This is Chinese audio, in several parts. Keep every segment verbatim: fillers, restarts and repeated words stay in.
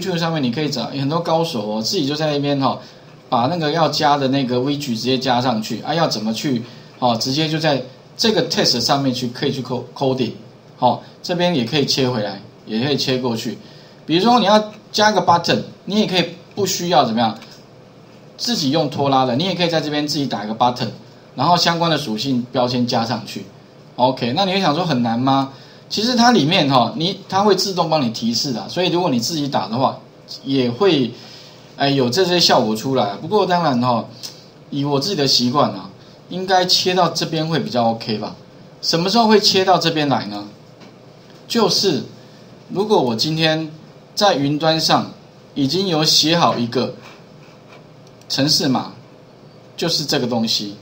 YouTube 上面你可以找很多高手哦，自己就在那边哈、哦，把那个要加的那个 widget 直接加上去啊，要怎么去哦，直接就在这个 test 上面去可以去 coding， 好、哦，这边也可以切回来，也可以切过去。比如说你要加个 button， 你也可以不需要怎么样，自己用拖拉的，你也可以在这边自己打一个 button， 然后相关的属性标签加上去。OK， 那你会想说很难吗？其实它里面哈、哦，你它会自动帮你提示的，所以如果你自己打的话，也会哎有这些效果出来。不过当然哈、哦，以我自己的习惯啊，应该切到这边会比较 OK 吧？什么时候会切到这边来呢？就是如果我今天在云端上已经有写好一个程式码，就是这个东西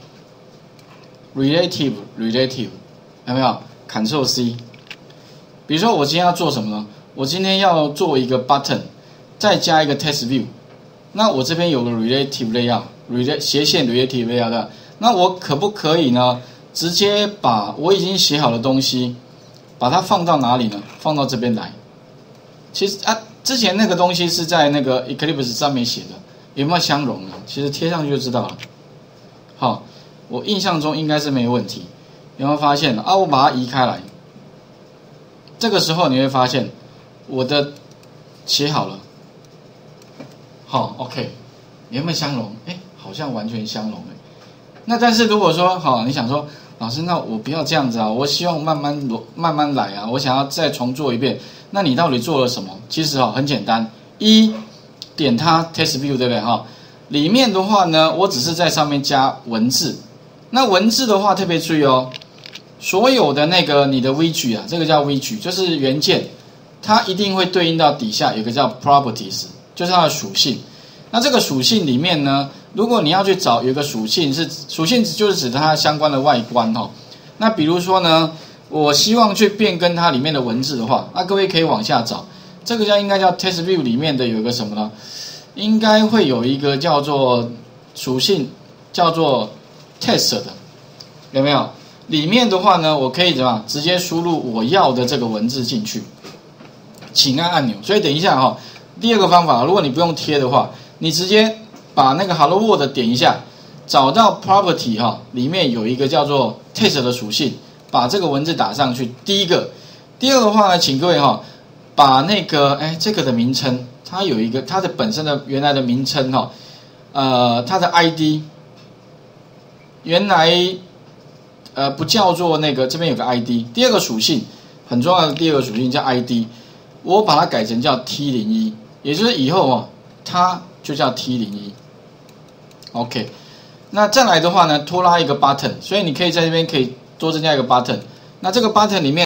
，relative relative 有没有 ？Ctrl C。比如说我今天要做什么呢？我今天要做一个 button， 再加一个 test view。那我这边有个 relative layout， 斜线 relative layout 的，那我可不可以呢？直接把我已经写好的东西，把它放到哪里呢？放到这边来。其实啊，之前那个东西是在那个 Eclipse 上面写的，有没有相容呢？其实贴上去就知道了。好，我印象中应该是没问题。有没有发现啊？我把它移开来。这个时候你会发现，我的写好了，好 ，OK， 有没有相容？哎，好像完全相容哎。那但是如果说好，你想说，老师，那我不要这样子啊，我希望慢慢慢慢来啊，我想要再重做一遍。那你到底做了什么？其实哈很简单，一点它 test view 对不对哈？里面的话呢，我只是在上面加文字。那文字的话特别注意哦。所有的那个你的 widget 啊，这个叫 widget， 就是元件，它一定会对应到底下有个叫 properties， 就是它的属性。那这个属性里面呢，如果你要去找有一个属性是属性，就是指它相关的外观哈、哦。那比如说呢，我希望去变更它里面的文字的话，那各位可以往下找，这个叫应该叫 test view 里面的有一个什么呢？应该会有一个叫做属性叫做 test 的，有没有？里面的话呢，我可以怎么直接输入我要的这个文字进去，请按按钮。所以等一下哈、哦，第二个方法，如果你不用贴的话，你直接把那个 Hello World 点一下，找到 Property 哈、哦，里面有一个叫做 Text 的属性，把这个文字打上去。第一个，第二个的话呢，请各位哈、哦，把那个哎这个的名称，它有一个它的本身的原来的名称哈、哦，呃，它的 I D 原来。呃，不叫做那个，这边有个 I D。第二个属性很重要的，第二个属性叫 I D， 我把它改成叫 T 零一， 也就是以后哦，它就叫 T 零一。OK， 那再来的话呢，拖拉一个 button， 所以你可以在这边可以多增加一个 button。那这个 button 里面。